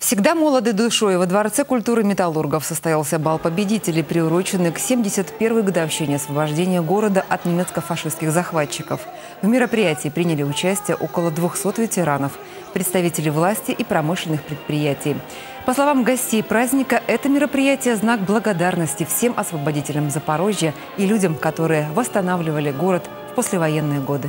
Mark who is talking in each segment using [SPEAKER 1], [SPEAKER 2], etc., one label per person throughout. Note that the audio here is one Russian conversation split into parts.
[SPEAKER 1] Всегда молоды душой. Во Дворце культуры металлургов состоялся бал победителей, приуроченный к 71-й годовщине освобождения города от немецко-фашистских захватчиков. В мероприятии приняли участие около 200 ветеранов, представители власти и промышленных предприятий. По словам гостей праздника, это мероприятие – знак благодарности всем освободителям Запорожья и людям, которые восстанавливали город в послевоенные годы.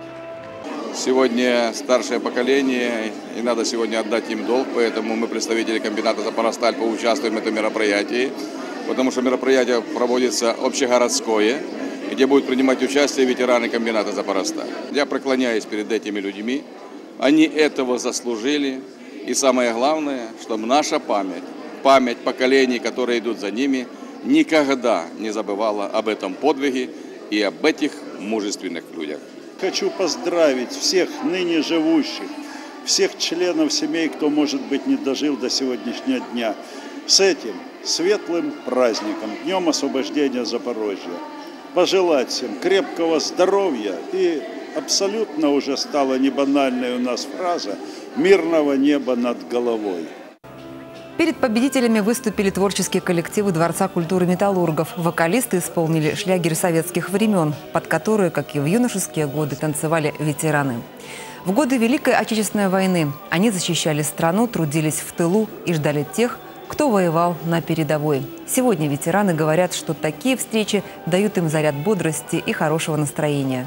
[SPEAKER 2] Сегодня старшее поколение, и надо сегодня отдать им долг, поэтому мы, представители комбината «Запорожсталь», поучаствуем в этом мероприятии, потому что мероприятие проводится общегородское, где будут принимать участие ветераны комбината «Запорожсталь». Я преклоняюсь перед этими людьми, они этого заслужили, и самое главное, чтобы наша память поколений, которые идут за ними, никогда не забывала об этом подвиге и об этих мужественных людях.
[SPEAKER 3] Хочу поздравить всех ныне живущих, всех членов семей, кто, может быть, не дожил до сегодняшнего дня, с этим светлым праздником, Днем освобождения Запорожья. Пожелать всем крепкого здоровья и абсолютно уже стала не банальной у нас фраза «мирного неба над головой».
[SPEAKER 1] Перед победителями выступили творческие коллективы Дворца культуры металлургов. Вокалисты исполнили шлягеры советских времен, под которые, как и в юношеские годы, танцевали ветераны. В годы Великой Отечественной войны они защищали страну, трудились в тылу и ждали тех, кто воевал на передовой. Сегодня ветераны говорят, что такие встречи дают им заряд бодрости и хорошего настроения.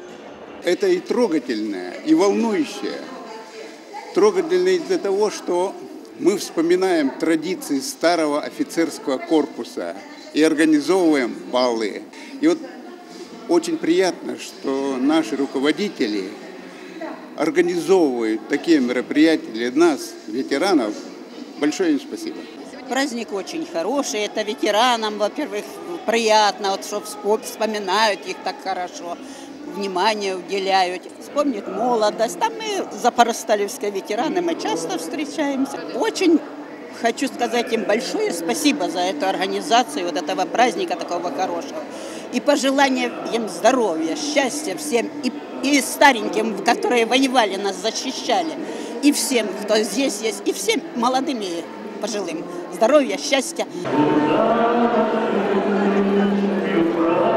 [SPEAKER 4] Это и трогательное, и волнующее. Трогательное из-за того, что мы вспоминаем традиции старого офицерского корпуса и организовываем балы. И вот очень приятно, что наши руководители организовывают такие мероприятия для нас, ветеранов. Большое им спасибо.
[SPEAKER 5] Праздник очень хороший. Это ветеранам, во-первых, приятно, вот, что вспоминают их так хорошо, внимание уделяют, вспомнят молодость. Там мы, запорожсталевские ветераны, мы часто встречаемся. Очень хочу сказать им большое спасибо за эту организацию вот этого праздника такого хорошего. И пожелания им здоровья, счастья всем, и стареньким, которые воевали, нас защищали, и всем, кто здесь есть, и всем молодым и пожилым. Здоровья, счастья.